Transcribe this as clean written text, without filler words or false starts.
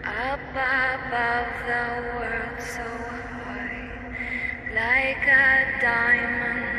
Up above the world so high, like a diamond